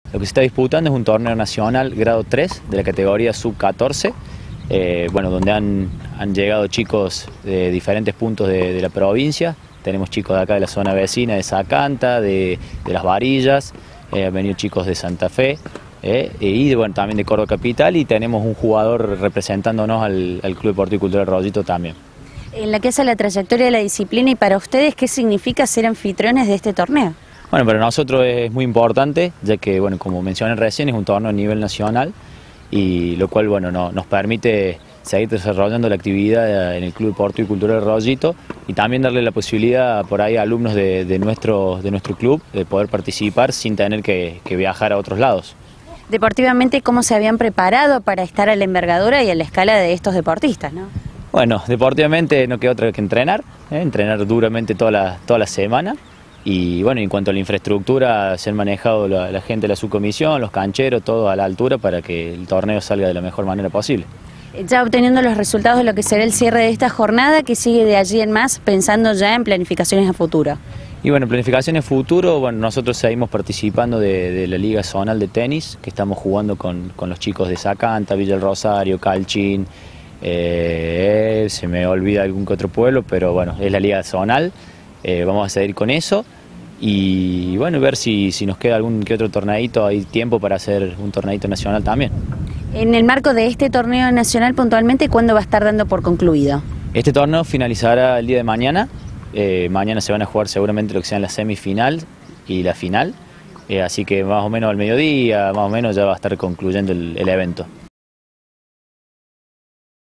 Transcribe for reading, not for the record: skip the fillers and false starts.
Lo que se está disputando es un torneo nacional grado 3 de la categoría sub-14, donde han llegado chicos de diferentes puntos de la provincia. Tenemos chicos de acá de la zona vecina, de Zacanta, de Las Varillas, han venido chicos de Santa Fe y también de Córdoba Capital, y tenemos un jugador representándonos al Club Deportivo y Cultural Rollito también. En la que es la trayectoria de la disciplina, y para ustedes, ¿qué significa ser anfitriones de este torneo? Bueno, para nosotros es muy importante, ya que, como mencioné recién, es un torneo a nivel nacional, y lo cual nos permite seguir desarrollando la actividad en el Club Deportivo y Cultural Rollito, y también darle la posibilidad por ahí a alumnos de nuestro club de poder participar sin tener que viajar a otros lados. Deportivamente, ¿cómo se habían preparado para estar a la envergadura y a la escala de estos deportistas, ¿no? Bueno, deportivamente no queda otra que entrenar, entrenar duramente toda la semana. Y en cuanto a la infraestructura, se han manejado la gente de la subcomisión, los cancheros, todo a la altura para que el torneo salga de la mejor manera posible. Ya obteniendo los resultados de lo que será el cierre de esta jornada, ¿qué sigue de allí en más, pensando ya en planificaciones a futuro? Y planificaciones a futuro, nosotros seguimos participando de la Liga Zonal de Tenis, que estamos jugando con los chicos de Zacanta, Villa del Rosario, Calchín, se me olvida algún que otro pueblo, pero es la Liga Zonal, vamos a seguir con eso. Y ver si nos queda algún que otro torneito, hay tiempo para hacer un torneito nacional también. En el marco de este torneo nacional puntualmente, ¿cuándo va a estar dando por concluido? Este torneo finalizará el día de mañana, mañana se van a jugar seguramente lo que sean la semifinal y la final, así que más o menos al mediodía, más o menos ya va a estar concluyendo el evento.